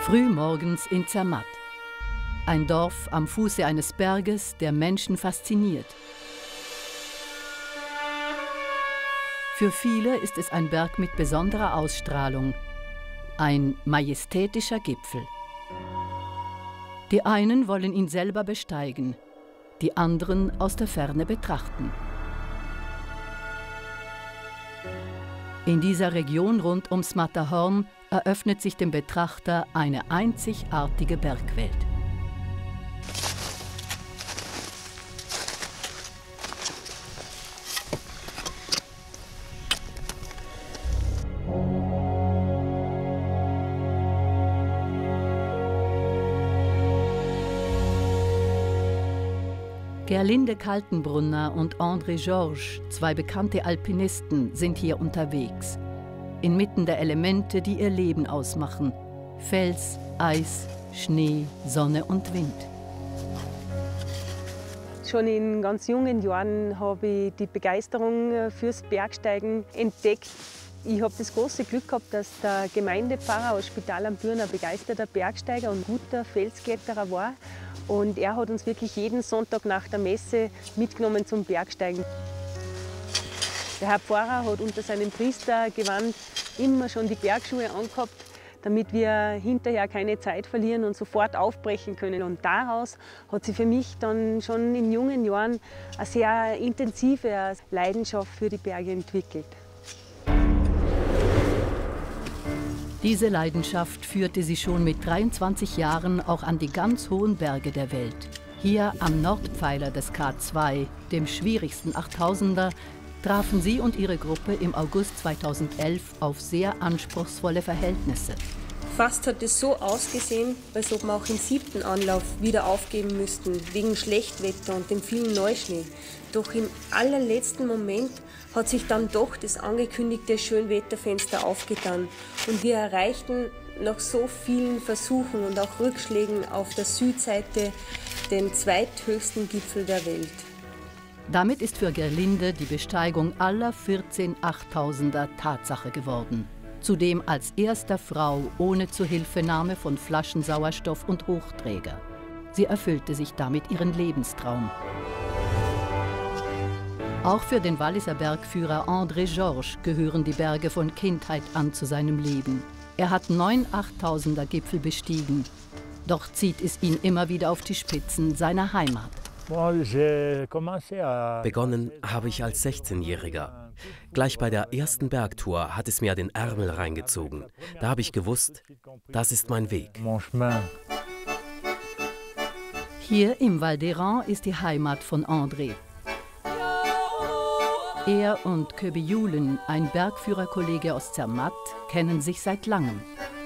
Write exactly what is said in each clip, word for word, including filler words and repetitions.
Frühmorgens in Zermatt. Ein Dorf am Fuße eines Berges, der Menschen fasziniert. Für viele ist es ein Berg mit besonderer Ausstrahlung, ein majestätischer Gipfel. Die einen wollen ihn selber besteigen, die anderen aus der Ferne betrachten. In dieser Region rund ums Matterhorn eröffnet sich dem Betrachter eine einzigartige Bergwelt. Gerlinde Kaltenbrunner und André Georges, zwei bekannte Alpinisten, sind hier unterwegs. Inmitten der Elemente, die ihr Leben ausmachen. Fels, Eis, Schnee, Sonne und Wind. Schon in ganz jungen Jahren habe ich die Begeisterung fürs Bergsteigen entdeckt. Ich habe das große Glück gehabt, dass der Gemeindepfarrer aus Spital am Büren ein begeisterter Bergsteiger und guter Felskletterer war. Und er hat uns wirklich jeden Sonntag nach der Messe mitgenommen zum Bergsteigen. Der Herr Pfarrer hat unter seinem Priestergewand immer schon die Bergschuhe angehabt, damit wir hinterher keine Zeit verlieren und sofort aufbrechen können. Und daraus hat sich für mich dann schon in jungen Jahren eine sehr intensive Leidenschaft für die Berge entwickelt. Diese Leidenschaft führte sie schon mit dreiundzwanzig Jahren auch an die ganz hohen Berge der Welt. Hier am Nordpfeiler des K zwei, dem schwierigsten Achttausender, trafen sie und ihre Gruppe im August zweitausendelf auf sehr anspruchsvolle Verhältnisse. Fast hat es so ausgesehen, als ob wir auch im siebten Anlauf wieder aufgeben müssten, wegen Schlechtwetter und dem vielen Neuschnee. Doch im allerletzten Moment hat sich dann doch das angekündigte Schönwetterfenster aufgetan und wir erreichten nach so vielen Versuchen und auch Rückschlägen auf der Südseite den zweithöchsten Gipfel der Welt. Damit ist für Gerlinde die Besteigung aller vierzehn Achttausender Tatsache geworden. Zudem als erster Frau ohne Zuhilfenahme von Flaschensauerstoff und Hochträger. Sie erfüllte sich damit ihren Lebenstraum. Auch für den Walliser Bergführer André Georges gehören die Berge von Kindheit an zu seinem Leben. Er hat neun Achttausender Gipfel bestiegen. Doch zieht es ihn immer wieder auf die Spitzen seiner Heimat. Begonnen habe ich als sechzehnjähriger. Gleich bei der ersten Bergtour hat es mir den Ärmel reingezogen. Da habe ich gewusst, das ist mein Weg. Hier im Val d'Hérens ist die Heimat von André. Er und Köbi Julen, ein Bergführerkollege aus Zermatt, kennen sich seit langem.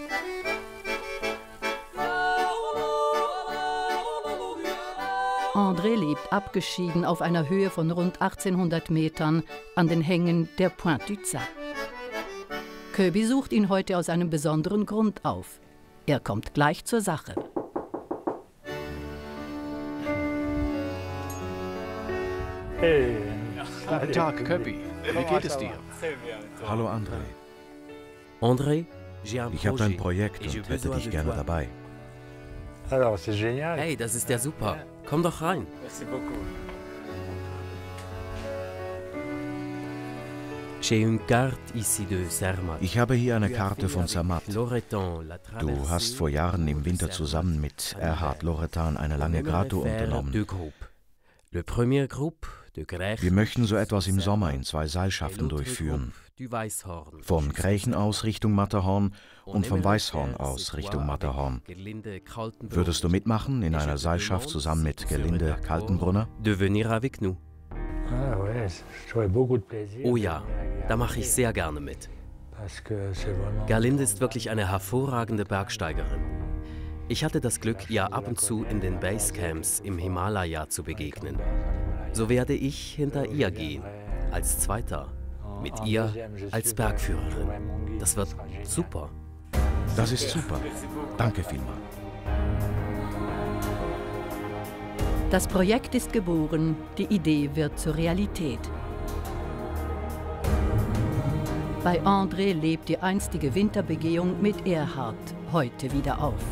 André lebt abgeschieden auf einer Höhe von rund achtzehnhundert Metern an den Hängen der Pointe du Tsat. Köbi sucht ihn heute aus einem besonderen Grund auf. Er kommt gleich zur Sache. Hey. Guten Tag, Köbi. Wie geht es dir? Hallo, André. André, ich habe dein Projekt und hätte dich gerne dabei. Hey, das ist ja super. Komm doch rein. Ich habe hier eine Karte von Zermatt. Du hast vor Jahren im Winter zusammen mit Erhard Loretan eine lange Gratour unternommen. Wir möchten so etwas im Sommer in zwei Seilschaften durchführen. Von Grächen aus Richtung Matterhorn und vom Weißhorn aus Richtung Matterhorn. Würdest du mitmachen in einer Seilschaft zusammen mit Gerlinde Kaltenbrunner? Oh ja, da mache ich sehr gerne mit. Gerlinde ist wirklich eine hervorragende Bergsteigerin. Ich hatte das Glück, ihr ab und zu in den Basecamps im Himalaya zu begegnen. So werde ich hinter ihr gehen, als Zweiter, mit ihr als Bergführerin. Das wird super. Das ist super. Danke vielmals. Das Projekt ist geboren, die Idee wird zur Realität. Bei André lebt die einstige Winterbegehung mit Erhard, heute wieder auf.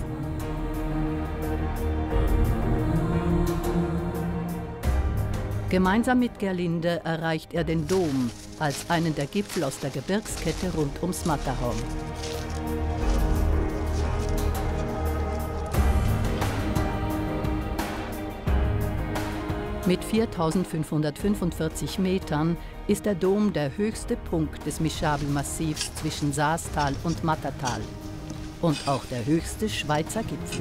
Gemeinsam mit Gerlinde erreicht er den Dom als einen der Gipfel aus der Gebirgskette rund ums Matterhorn. Mit viertausendfünfhundertfünfundvierzig Metern ist der Dom der höchste Punkt des Mischabel-Massivs zwischen Saastal und Mattertal und auch der höchste Schweizer Gipfel.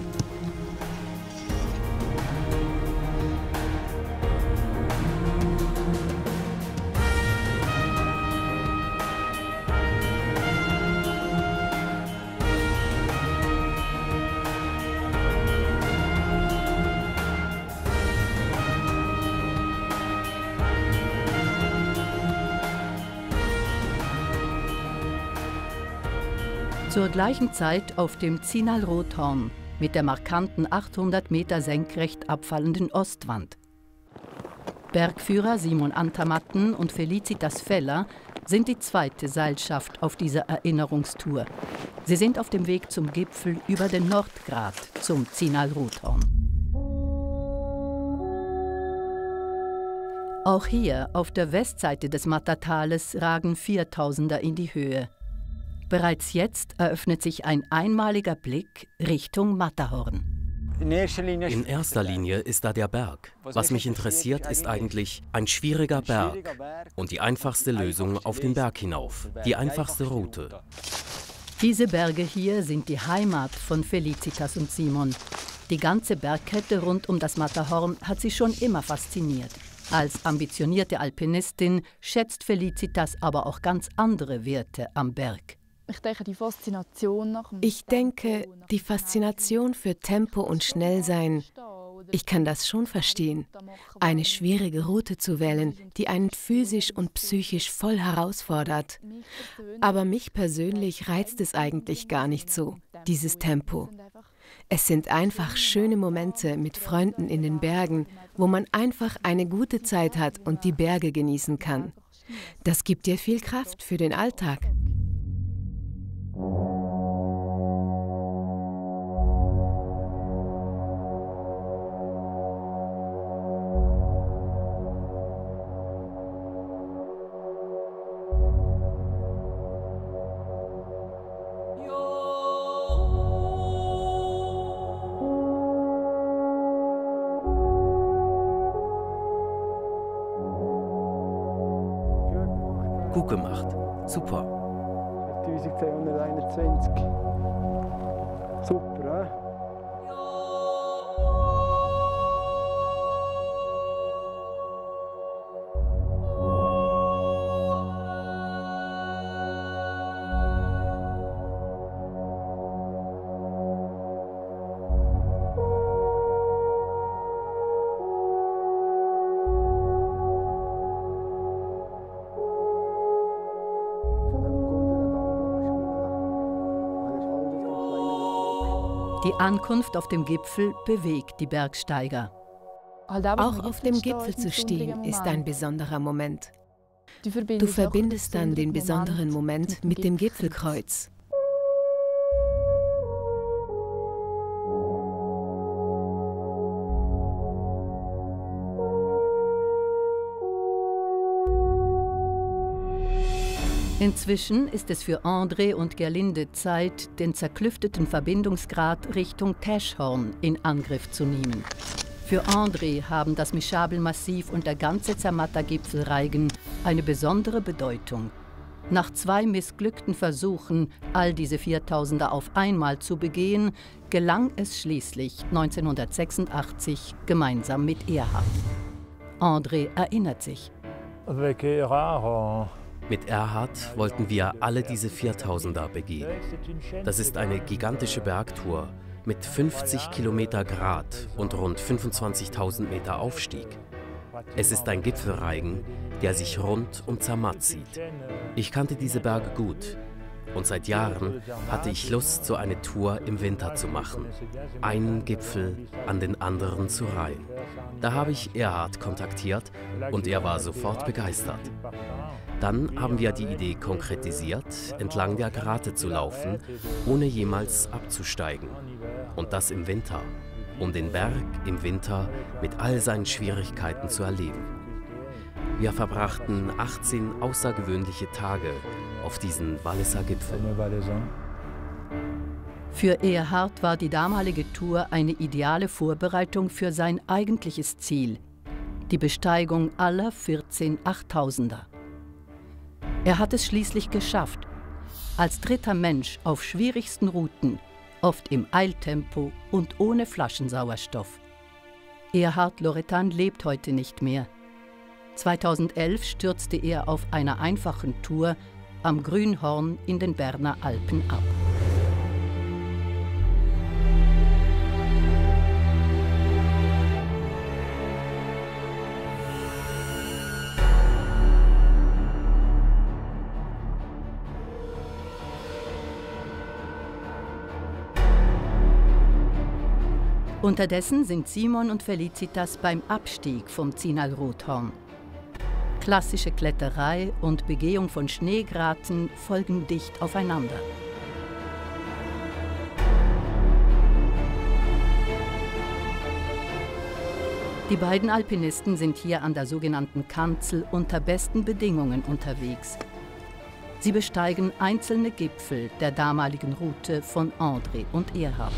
Zur gleichen Zeit auf dem Zinal-Rothorn mit der markanten achthundert Meter senkrecht abfallenden Ostwand. Bergführer Simon Antermatten und Felicitas Feller sind die zweite Seilschaft auf dieser Erinnerungstour. Sie sind auf dem Weg zum Gipfel über den Nordgrat zum Zinal-Rothorn. Auch hier auf der Westseite des Mattertales ragen Viertausender in die Höhe. Bereits jetzt eröffnet sich ein einmaliger Blick Richtung Matterhorn. In erster Linie ist da der Berg. Was mich interessiert, ist eigentlich ein schwieriger Berg und die einfachste Lösung auf den Berg hinauf, die einfachste Route. Diese Berge hier sind die Heimat von Felicitas und Simon. Die ganze Bergkette rund um das Matterhorn hat sie schon immer fasziniert. Als ambitionierte Alpinistin schätzt Felicitas aber auch ganz andere Werte am Berg. Ich denke, die Faszination nach dem Ich denke, die Faszination für Tempo und Schnellsein, ich kann das schon verstehen. Eine schwierige Route zu wählen, die einen physisch und psychisch voll herausfordert. Aber mich persönlich reizt es eigentlich gar nicht so, dieses Tempo. Es sind einfach schöne Momente mit Freunden in den Bergen, wo man einfach eine gute Zeit hat und die Berge genießen kann. Das gibt dir viel Kraft für den Alltag. Gut gemacht. Super. eintausendzweihunderteinundzwanzig. Super, eh? Die Ankunft auf dem Gipfel bewegt die Bergsteiger. Auch auf dem Gipfel zu stehen ist ein besonderer Moment. Du verbindest dann den besonderen Moment mit dem Gipfelkreuz. Inzwischen ist es für André und Gerlinde Zeit, den zerklüfteten Verbindungsgrat Richtung Täschhorn in Angriff zu nehmen. Für André haben das Mischabel-Massiv und der ganze Zermatta-Gipfelreigen eine besondere Bedeutung. Nach zwei missglückten Versuchen, all diese Viertausender auf einmal zu begehen, gelang es schließlich neunzehnhundertsechsundachtzig gemeinsam mit Erhard. André erinnert sich. Mit Erhard wollten wir alle diese Viertausender begehen. Das ist eine gigantische Bergtour mit fünfzig Kilometer Grat und rund fünfundzwanzigtausend Meter Aufstieg. Es ist ein Gipfelreigen, der sich rund um Zermatt zieht. Ich kannte diese Berge gut Und seit Jahren hatte ich Lust, so eine Tour im Winter zu machen. Einen Gipfel an den anderen zu reihen. Da habe ich Erhard kontaktiert und er war sofort begeistert. Dann haben wir die Idee konkretisiert, entlang der Grate zu laufen, ohne jemals abzusteigen. Und das im Winter, um den Berg im Winter mit all seinen Schwierigkeiten zu erleben. Wir verbrachten achtzehn außergewöhnliche Tage auf diesen Walliser Gipfel. Für Erhard war die damalige Tour eine ideale Vorbereitung für sein eigentliches Ziel, die Besteigung aller vierzehn Achttausender. Er hat es schließlich geschafft, als dritter Mensch auf schwierigsten Routen, oft im Eiltempo und ohne Flaschensauerstoff. Erhard Loretan lebt heute nicht mehr. zweitausendelf stürzte er auf einer einfachen Tour am Grünhorn in den Berner Alpen ab. Unterdessen sind Simon und Felicitas beim Abstieg vom Zinal-Rothorn. Klassische Kletterei und Begehung von Schneegraten folgen dicht aufeinander. Die beiden Alpinisten sind hier an der sogenannten Kanzel unter besten Bedingungen unterwegs. Sie besteigen einzelne Gipfel der damaligen Route von André und Erhard.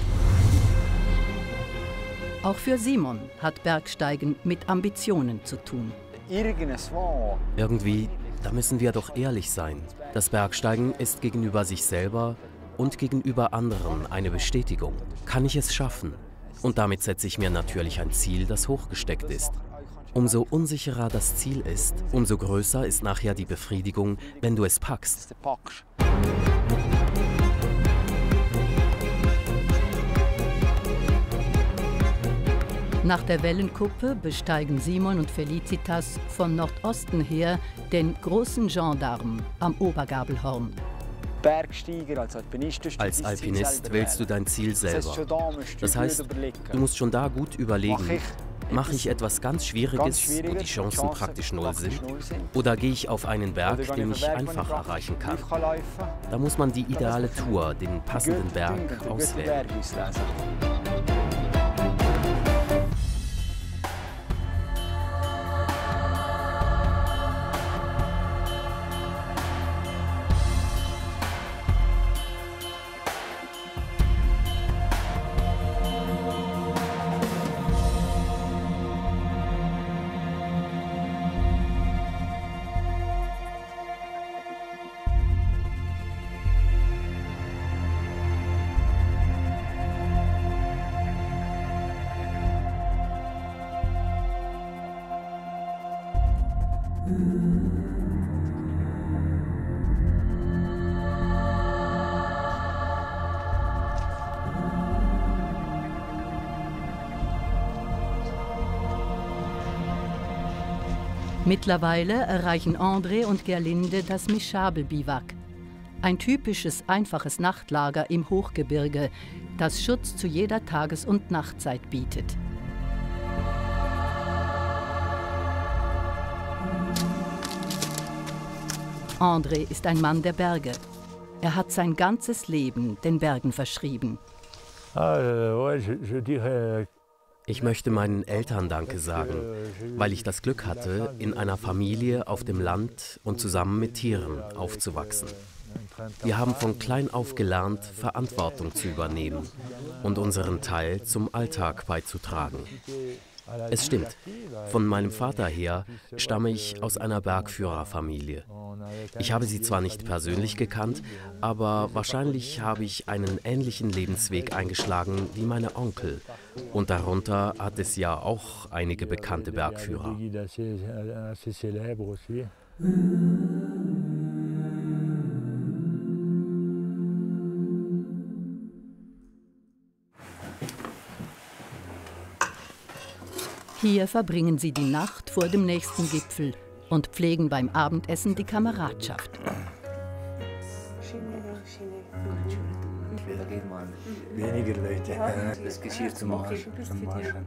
Auch für Simon hat Bergsteigen mit Ambitionen zu tun. Irgendwie, da müssen wir doch ehrlich sein. Das Bergsteigen ist gegenüber sich selber und gegenüber anderen eine Bestätigung. Kann ich es schaffen? Und damit setze ich mir natürlich ein Ziel, das hochgesteckt ist. Umso unsicherer das Ziel ist, umso größer ist nachher die Befriedigung, wenn du es packst. Nach der Wellenkuppe besteigen Simon und Felicitas von Nordosten her den großen Gendarme am Obergabelhorn. Bergsteiger, als Alpinist, als Alpinist wählst du dein Ziel selber. Das heißt, du musst schon da gut überlegen, mache ich etwas ganz Schwieriges, wo die Chancen praktisch null sind? Oder gehe ich auf einen Berg, den ich einfach erreichen kann? Da muss man die ideale Tour, den passenden Berg auswählen. Mittlerweile erreichen André und Gerlinde das Mischabel-Biwak, ein typisches, einfaches Nachtlager im Hochgebirge, das Schutz zu jeder Tages- und Nachtzeit bietet. André ist ein Mann der Berge. Er hat sein ganzes Leben den Bergen verschrieben. Ich möchte meinen Eltern Danke sagen, weil ich das Glück hatte, in einer Familie auf dem Land und zusammen mit Tieren aufzuwachsen. Wir haben von klein auf gelernt, Verantwortung zu übernehmen und unseren Teil zum Alltag beizutragen. Es stimmt, von meinem Vater her stamme ich aus einer Bergführerfamilie. Ich habe sie zwar nicht persönlich gekannt, aber wahrscheinlich habe ich einen ähnlichen Lebensweg eingeschlagen wie meine Onkel. Und darunter hat es ja auch einige bekannte Bergführer. Hier verbringen sie die Nacht vor dem nächsten Gipfel und pflegen beim Abendessen die Kameradschaft. weniger Leute, ja, das Geschirr zum Waschen. Zum Waschen.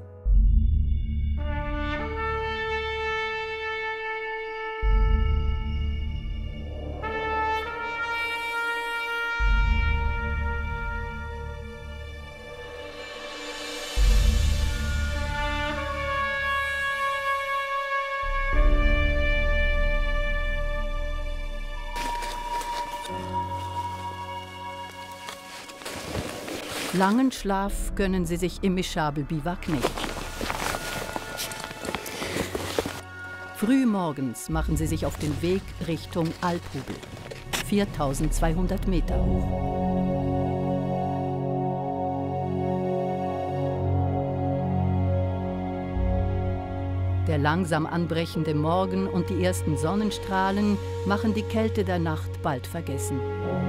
Langen Schlaf gönnen sie sich im Mischabel-Biwak nicht. Früh morgens machen sie sich auf den Weg Richtung Alphubel, viertausendzweihundert Meter hoch. Der langsam anbrechende Morgen und die ersten Sonnenstrahlen machen die Kälte der Nacht bald vergessen.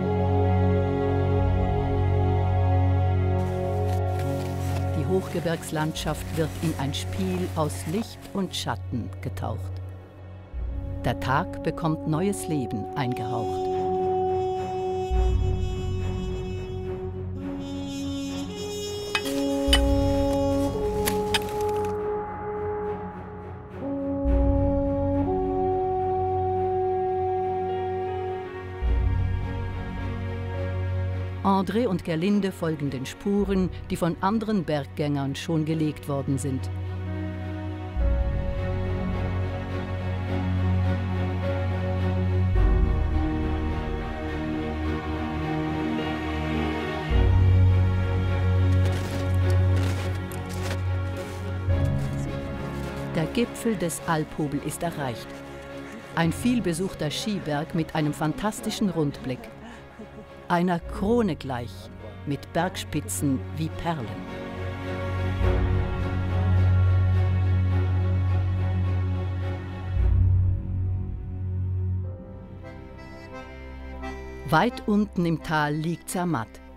Die Hochgebirgslandschaft wird in ein Spiel aus Licht und Schatten getaucht. Der Tag bekommt neues Leben eingehaucht. André und Gerlinde folgen den Spuren, die von anderen Berggängern schon gelegt worden sind. Der Gipfel des Alphubel ist erreicht. Ein vielbesuchter Skiberg mit einem fantastischen Rundblick. Einer Krone gleich, mit Bergspitzen wie Perlen. Weit unten im Tal liegt Zermatt.